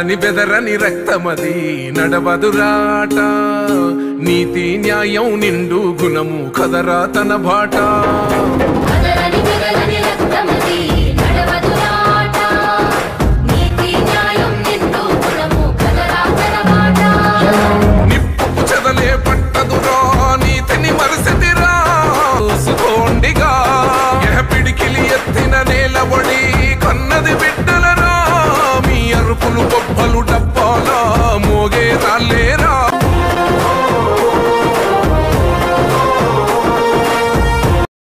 అదరని బెదరని రక్తమది నడవదురాట నీతి న్యాయం నిండు గుణము కదరా తన బాట.